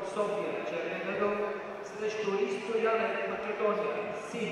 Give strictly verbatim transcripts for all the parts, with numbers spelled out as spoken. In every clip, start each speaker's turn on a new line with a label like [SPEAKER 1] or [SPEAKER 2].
[SPEAKER 1] София, червен ъгъл, срещу Ристо Янев, Македония, син.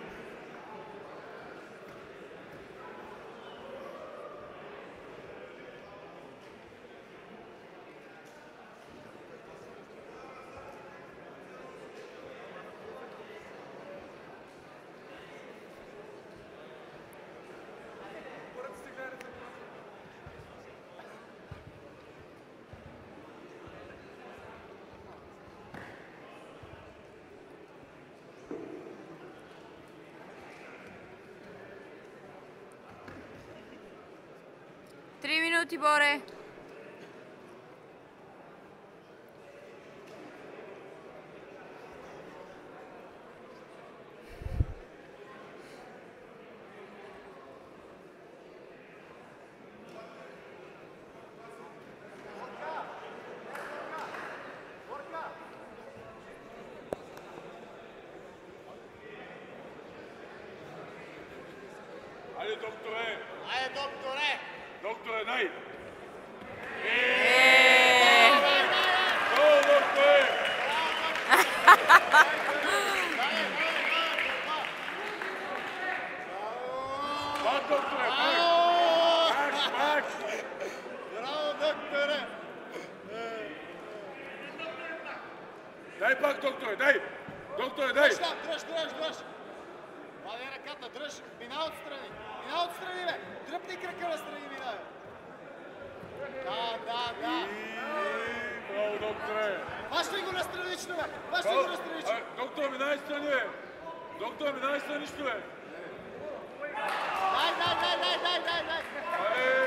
[SPEAKER 2] Три минути, Боре.
[SPEAKER 3] Айде, докторе!
[SPEAKER 4] Айде, докторе!
[SPEAKER 3] Докторе, дай!
[SPEAKER 2] Е!
[SPEAKER 3] Браво, докторе! Пак, докторе, пак! Пак, пак!
[SPEAKER 4] Браво, докторе!
[SPEAKER 3] Дай пак, докторе, дай! Докторе, дай!
[SPEAKER 4] Дръж там, дръж, дръж, дръж! Вади ръката, дръж! Мина отстрани! Мина отстрани, бе! Дръпни крака настрани, мина, бе! Да, да, да!
[SPEAKER 3] Браво, докторе!
[SPEAKER 4] Бащай го на странично, бе! Бащай го на странично!
[SPEAKER 3] Доктор, минай страни, бе! Доктор, минай странично, бе!
[SPEAKER 4] Дай, дай, дай, дай, дай, дай, дай!
[SPEAKER 3] Айде!